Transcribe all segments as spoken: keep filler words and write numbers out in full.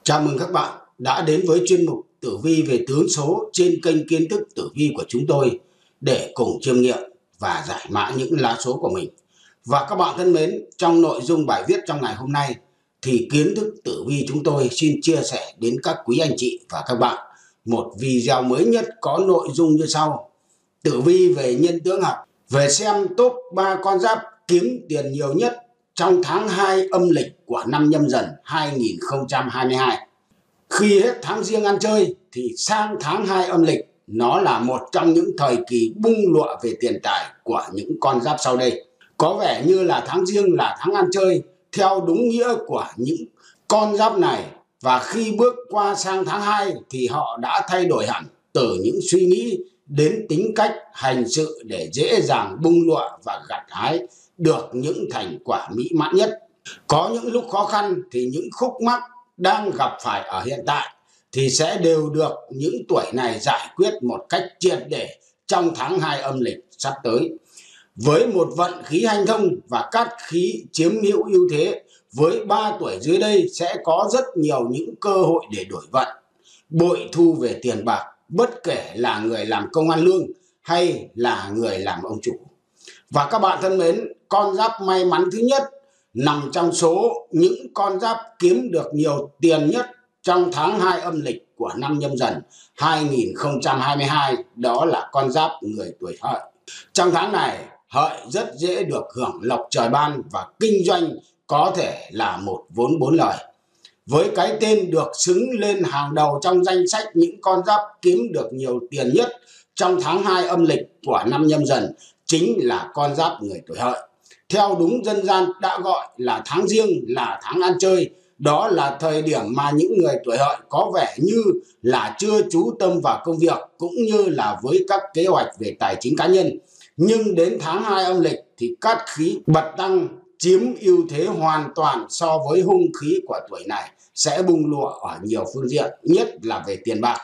Chào mừng các bạn đã đến với chuyên mục Tử vi về tướng số trên kênh Kiến thức Tử vi của chúng tôi để cùng chiêm nghiệm và giải mã những lá số của mình. Và các bạn thân mến, trong nội dung bài viết trong ngày hôm nay thì Kiến thức Tử vi chúng tôi xin chia sẻ đến các quý anh chị và các bạn một video mới nhất có nội dung như sau: Tử vi về nhân tướng học, về xem top ba con giáp kiếm tiền nhiều nhất trong tháng hai âm lịch của năm Nhâm Dần hai nghìn không trăm hai mươi hai. Khi hết tháng Giêng ăn chơi thì sang tháng hai âm lịch nó là một trong những thời kỳ bung lụa về tiền tài của những con giáp sau đây. Có vẻ như là tháng Giêng là tháng ăn chơi theo đúng nghĩa của những con giáp này, và khi bước qua sang tháng hai thì họ đã thay đổi hẳn từ những suy nghĩ đến tính cách hành sự để dễ dàng bung lụa và gặt hái được những thành quả mỹ mãn nhất. Có những lúc khó khăn thì những khúc mắc đang gặp phải ở hiện tại thì sẽ đều được những tuổi này giải quyết một cách triệt để trong tháng hai âm lịch sắp tới. Với một vận khí hanh thông và cát khí chiếm hữu ưu thế, với ba tuổi dưới đây sẽ có rất nhiều những cơ hội để đổi vận, bội thu về tiền bạc, bất kể là người làm công ăn lương hay là người làm ông chủ. Và các bạn thân mến, con giáp may mắn thứ nhất nằm trong số những con giáp kiếm được nhiều tiền nhất trong tháng hai âm lịch của năm Nhâm Dần hai nghìn không trăm hai mươi hai, đó là con giáp người tuổi Hợi. Trong tháng này, Hợi rất dễ được hưởng lộc trời ban và kinh doanh có thể là một vốn bốn lời. Với cái tên được xứng lên hàng đầu trong danh sách những con giáp kiếm được nhiều tiền nhất trong tháng hai âm lịch của năm Nhâm Dần chính là con giáp người tuổi Hợi. Theo đúng dân gian đã gọi là tháng Giêng là tháng ăn chơi, đó là thời điểm mà những người tuổi Hợi có vẻ như là chưa chú tâm vào công việc cũng như là với các kế hoạch về tài chính cá nhân. Nhưng đến tháng hai âm lịch thì cát khí bật tăng chiếm ưu thế hoàn toàn so với hung khí của tuổi này sẽ bung lụa ở nhiều phương diện, nhất là về tiền bạc.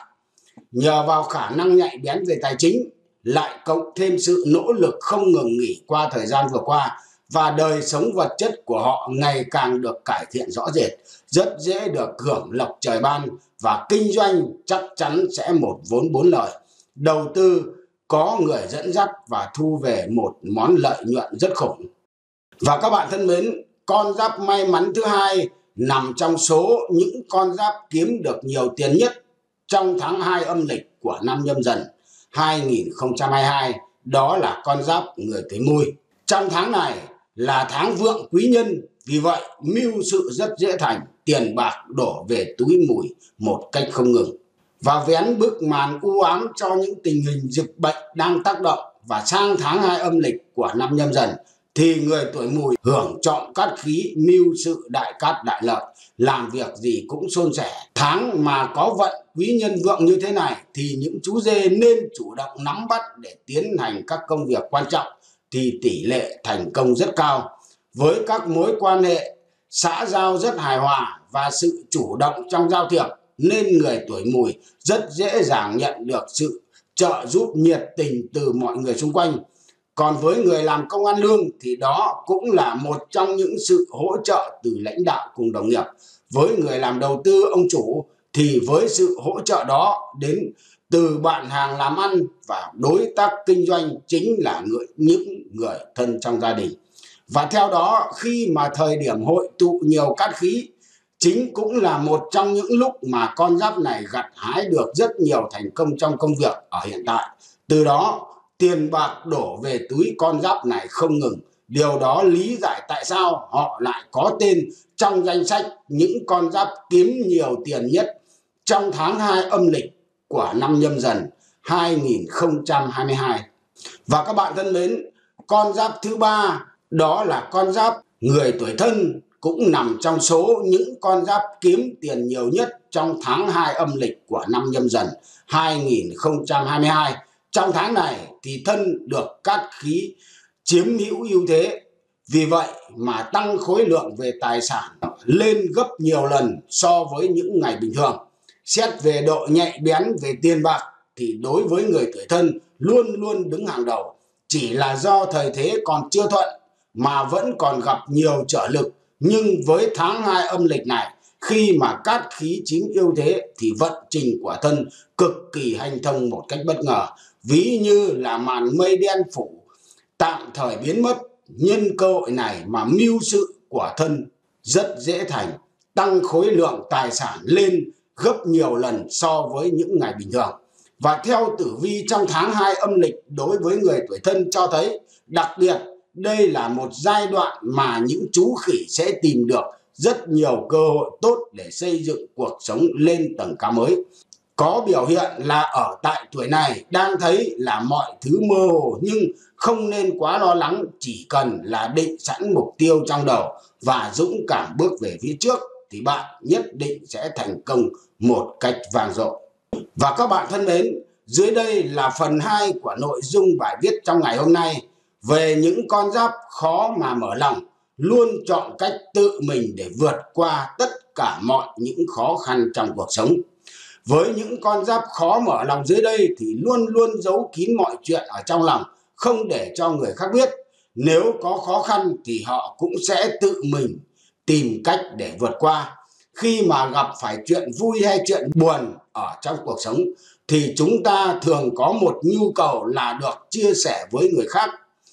Nhờ vào khả năng nhạy bén về tài chính, lại cộng thêm sự nỗ lực không ngừng nghỉ qua thời gian vừa qua, và đời sống vật chất của họ ngày càng được cải thiện rõ rệt, rất dễ được hưởng lộc trời ban và kinh doanh chắc chắn sẽ một vốn bốn lời. Đầu tư có người dẫn dắt và thu về một món lợi nhuận rất khủng. Và các bạn thân mến, con giáp may mắn thứ hai nằm trong số những con giáp kiếm được nhiều tiền nhất trong tháng hai âm lịch của năm Nhâm Dần hai nghìn không trăm hai mươi hai, đó là con giáp người tuổi Mùi. Trong tháng này là tháng vượng quý nhân, vì vậy mưu sự rất dễ thành, tiền bạc đổ về túi Mùi một cách không ngừng. Và vén bức màn u ám cho những tình hình dịch bệnh đang tác động, và sang tháng hai âm lịch của năm Nhâm Dần thì người tuổi Mùi hưởng trọn cát khí, mưu sự đại cát đại lợi, làm việc gì cũng suôn sẻ. Tháng mà có vận quý nhân vượng như thế này thì những chú dê nên chủ động nắm bắt để tiến hành các công việc quan trọng thì tỷ lệ thành công rất cao. Với các mối quan hệ xã giao rất hài hòa và sự chủ động trong giao thiệp, nên người tuổi Mùi rất dễ dàng nhận được sự trợ giúp nhiệt tình từ mọi người xung quanh. Còn với người làm công ăn lương thì đó cũng là một trong những sự hỗ trợ từ lãnh đạo cùng đồng nghiệp. Với người làm đầu tư ông chủ thì với sự hỗ trợ đó đến từ bạn hàng làm ăn và đối tác kinh doanh chính là người, những người thân trong gia đình. Và theo đó, khi mà thời điểm hội tụ nhiều cát khí chính cũng là một trong những lúc mà con giáp này gặt hái được rất nhiều thành công trong công việc ở hiện tại. Từ đó tiền bạc đổ về túi con giáp này không ngừng. Điều đó lý giải tại sao họ lại có tên trong danh sách những con giáp kiếm nhiều tiền nhất trong tháng hai âm lịch của năm Nhâm Dần hai nghìn không trăm hai mươi hai. Và các bạn thân mến, con giáp thứ ba đó là con giáp người tuổi Thân, cũng nằm trong số những con giáp kiếm tiền nhiều nhất trong tháng hai âm lịch của năm Nhâm Dần hai nghìn không trăm hai mươi hai. Trong tháng này thì Thân được cát khí chiếm hữu ưu thế, vì vậy mà tăng khối lượng về tài sản lên gấp nhiều lần so với những ngày bình thường. Xét về độ nhạy bén về tiền bạc thì đối với người tuổi Thân luôn luôn đứng hàng đầu. Chỉ là do thời thế còn chưa thuận mà vẫn còn gặp nhiều trở lực. Nhưng với tháng hai âm lịch này, Khi mà cát khí chính yêu thế thì vận trình của thân cực kỳ hanh thông một cách bất ngờ, ví như là màn mây đen phủ tạm thời biến mất. Nhân cơ hội này mà mưu sự của thân rất dễ thành, tăng khối lượng tài sản lên gấp nhiều lần so với những ngày bình thường. Và theo tử vi trong tháng hai âm lịch đối với người tuổi Thân cho thấy, đặc biệt đây là một giai đoạn mà những chú khỉ sẽ tìm được rất nhiều cơ hội tốt để xây dựng cuộc sống lên tầng cao mới. Có biểu hiện là ở tại tuổi này đang thấy là mọi thứ mơ hồ, nhưng không nên quá lo lắng, chỉ cần là định sẵn mục tiêu trong đầu và dũng cảm bước về phía trước thì bạn nhất định sẽ thành công một cách vang dội. Và các bạn thân mến, dưới đây là phần hai của nội dung bài viết trong ngày hôm nay về những con giáp khó mà mở lòng, luôn chọn cách tự mình để vượt qua tất cả mọi những khó khăn trong cuộc sống. Với những con giáp khó mở lòng dưới đây thì luôn luôn giấu kín mọi chuyện ở trong lòng, không để cho người khác biết. Nếu có khó khăn thì họ cũng sẽ tự mình tìm cách để vượt qua. Khi mà gặp phải chuyện vui hay chuyện buồn ở trong cuộc sống thì chúng ta thường có một nhu cầu là được chia sẻ với người khác,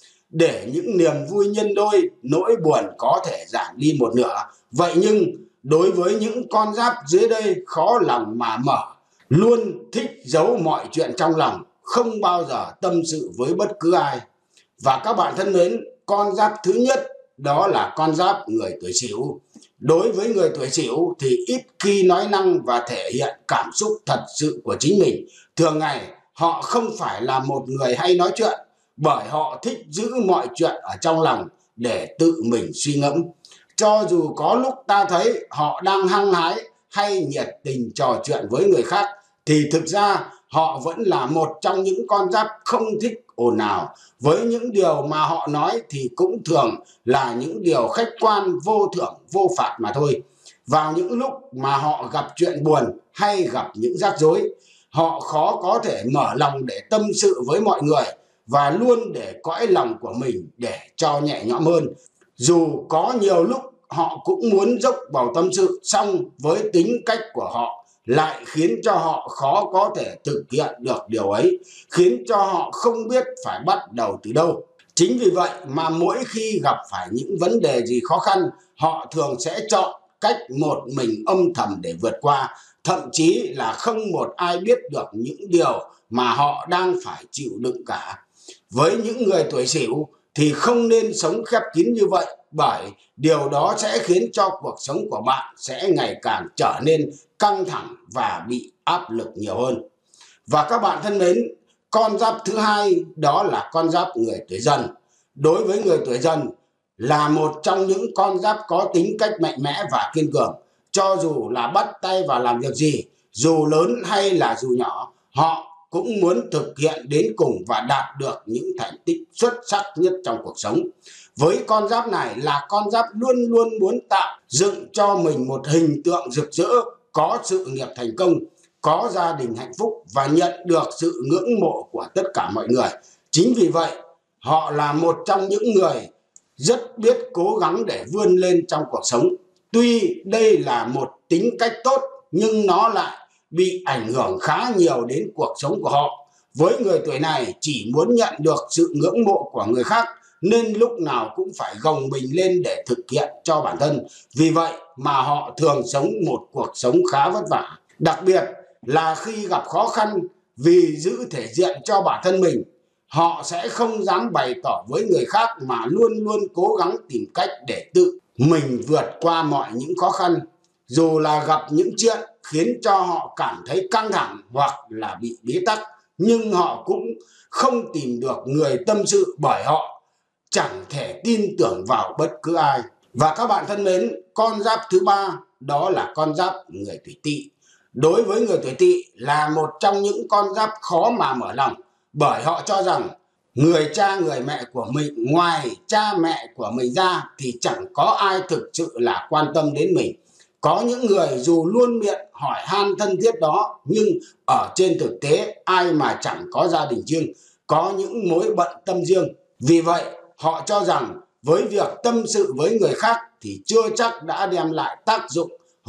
để những niềm vui nhân đôi, nỗi buồn có thể giảm đi một nửa. Vậy nhưng đối với những con giáp dưới đây khó lòng mà mở, luôn thích giấu mọi chuyện trong lòng, không bao giờ tâm sự với bất cứ ai. Và các bạn thân mến, con giáp thứ nhất đó là con giáp người tuổi Sửu. Đối với người tuổi Sửu thì ít khi nói năng và thể hiện cảm xúc thật sự của chính mình. Thường ngày họ không phải là một người hay nói chuyện, bởi họ thích giữ mọi chuyện ở trong lòng để tự mình suy ngẫm. Cho dù có lúc ta thấy họ đang hăng hái hay nhiệt tình trò chuyện với người khác, thì thực ra họ vẫn là một trong những con giáp không thích ồn ào. Với những điều mà họ nói thì cũng thường là những điều khách quan, vô thưởng, vô phạt mà thôi. Vào những lúc mà họ gặp chuyện buồn hay gặp những rắc rối, họ khó có thể mở lòng để tâm sự với mọi người và luôn để cõi lòng của mình để cho nhẹ nhõm hơn. Dù có nhiều lúc họ cũng muốn dốc vào tâm sự, song với tính cách của họ lại khiến cho họ khó có thể thực hiện được điều ấy, khiến cho họ không biết phải bắt đầu từ đâu. Chính vì vậy mà mỗi khi gặp phải những vấn đề gì khó khăn, họ thường sẽ chọn cách một mình âm thầm để vượt qua, thậm chí là không một ai biết được những điều mà họ đang phải chịu đựng cả. Với những người tuổi Sửu thì không nên sống khép kín như vậy, bởi điều đó sẽ khiến cho cuộc sống của bạn sẽ ngày càng trở nên căng thẳng và bị áp lực nhiều hơn. Và các bạn thân mến, con giáp thứ hai đó là con giáp người tuổi Dần. Đối với người tuổi Dần là một trong những con giáp có tính cách mạnh mẽ và kiên cường. Cho dù là bắt tay vào làm việc gì, dù lớn hay là dù nhỏ, họ cũng muốn thực hiện đến cùng và đạt được những thành tích xuất sắc nhất trong cuộc sống. Với con giáp này là con giáp luôn luôn muốn tạo dựng cho mình một hình tượng rực rỡ, có sự nghiệp thành công, có gia đình hạnh phúc và nhận được sự ngưỡng mộ của tất cả mọi người. Chính vì vậy, họ là một trong những người rất biết cố gắng để vươn lên trong cuộc sống. Tuy đây là một tính cách tốt, nhưng nó lại bị ảnh hưởng khá nhiều đến cuộc sống của họ. Với người tuổi này chỉ muốn nhận được sự ngưỡng mộ của người khác, nên lúc nào cũng phải gồng mình lên để thực hiện cho bản thân. Vì vậy mà họ thường sống một cuộc sống khá vất vả. Đặc biệt là khi gặp khó khăn, vì giữ thể diện cho bản thân mình, họ sẽ không dám bày tỏ với người khác mà luôn luôn cố gắng tìm cách để tự mình vượt qua mọi những khó khăn. Dù là gặp những chuyện khiến cho họ cảm thấy căng thẳng hoặc là bị bế tắc, nhưng họ cũng không tìm được người tâm sự, bởi họ chẳng thể tin tưởng vào bất cứ ai. Và các bạn thân mến, con giáp thứ ba đó là con giáp người tuổi Tỵ. Đối với người tuổi Tỵ là một trong những con giáp khó mà mở lòng, bởi họ cho rằng người cha người mẹ của mình, ngoài cha mẹ của mình ra thì chẳng có ai thực sự là quan tâm đến mình. Có những người dù luôn miệng hỏi han thân thiết đó, nhưng ở trên thực tế ai mà chẳng có gia đình riêng, có những mối bận tâm riêng. Vì vậy họ cho rằng với việc tâm sự với người khác thì chưa chắc đã đem lại tác dụng, hoặc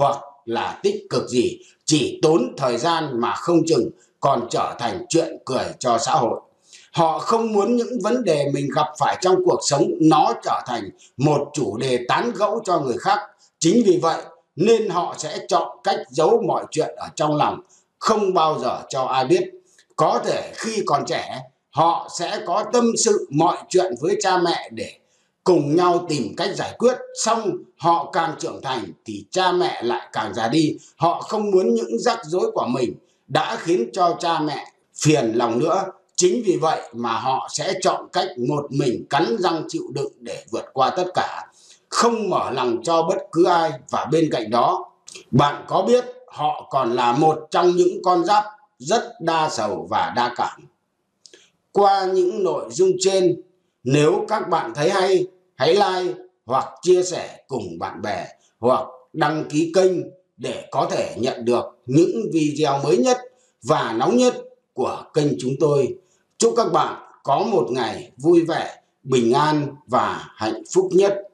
là tích cực gì, chỉ tốn thời gian mà không chừng còn trở thành chuyện cười cho xã hội. Họ không muốn những vấn đề mình gặp phải trong cuộc sống nó trở thành một chủ đề tán gẫu cho người khác. Chính vì vậy nên họ sẽ chọn cách giấu mọi chuyện ở trong lòng, không bao giờ cho ai biết. Có thể khi còn trẻ, họ sẽ có tâm sự mọi chuyện với cha mẹ để cùng nhau tìm cách giải quyết. Xong họ càng trưởng thành thì cha mẹ lại càng già đi. Họ không muốn những rắc rối của mình đã khiến cho cha mẹ phiền lòng nữa. Chính vì vậy mà họ sẽ chọn cách một mình cắn răng chịu đựng để vượt qua tất cả, không mở lòng cho bất cứ ai. Và bên cạnh đó, bạn có biết họ còn là một trong những con giáp rất đa sầu và đa cảm. Qua những nội dung trên, nếu các bạn thấy hay, hãy like hoặc chia sẻ cùng bạn bè, hoặc đăng ký kênh để có thể nhận được những video mới nhất và nóng nhất của kênh chúng tôi. Chúc các bạn có một ngày vui vẻ, bình an và hạnh phúc nhất.